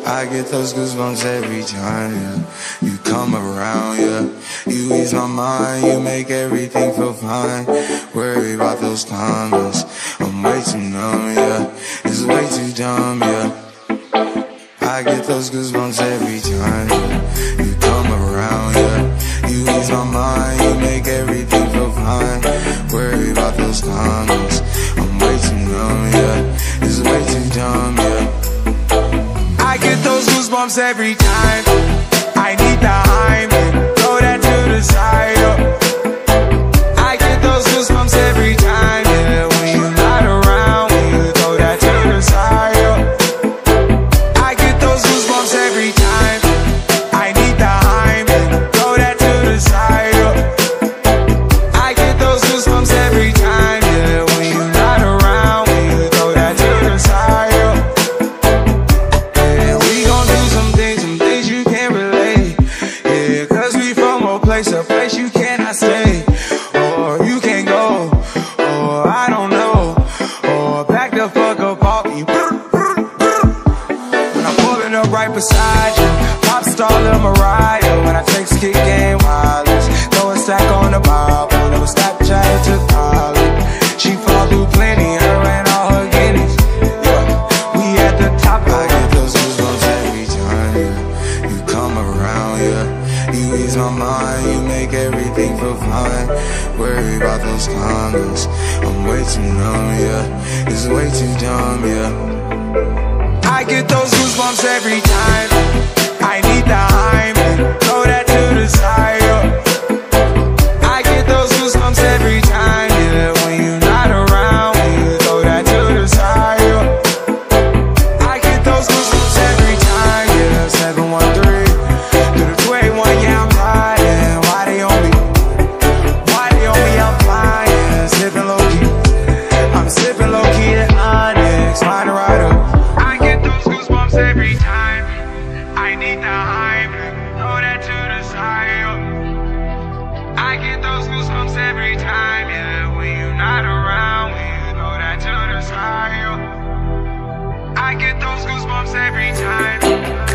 I get those goosebumps every time, yeah. You come around, yeah. You ease my mind, you make everything feel fine. Worry about those comments, I'm way too numb, yeah. It's way too dumb, yeah. I get those goosebumps every time, yeah. You come around, yeah. You ease my mind, you make everything feel fine. Worry about those comments, I'm way too numb, yeah. It's way too dumb, yeah. I get those goosebumps every time. I need the hymen, throw that to the side, yeah. I get those goosebumps every time, yeah. When you're not around, when you throw that to the side, yeah. I get those goosebumps every time. I need the hymen, throw that to the side, yeah. I get those goosebumps every time, yeah. When you're not around, when you throw that to the side, yeah. A place you cannot stay, or you can't go, or I don't know, or back the fuck up off me. When I'm pulling up right beside you, pop star Lil Mariah. When I text kick game wireless, throw a stack on the Bible, never Snapchat to college. She fall through plenty, her and all her guineas. Yeah, we at the top. I get those goosebumps every time, yeah. You come around, yeah. You ease my mind, you make everything feel fine. Worry about those comments, I'm way too numb, yeah. It's way too dumb, yeah. I get those goosebumps every time. I need the hymen, throw that to the side, yeah. I get those goosebumps every time, yeah. When you're not around, when you throw that to the side, yeah. I get those goosebumps every time, yeah. 713 through the 281, yeah, I'm riding. Why they on me? Why they on me? I'm flying, sipping low key. I'm sipping low key at Onyx, find a rider. I get those goosebumps every time. I need the hymen, throw that to the side. I get those goosebumps every time, yeah. When you're not around, when you throw that to the side. I get those goosebumps every time.